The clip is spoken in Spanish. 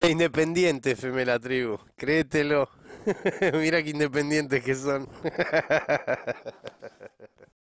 Independiente, FM La Tribu, créetelo. Mira qué independientes que son.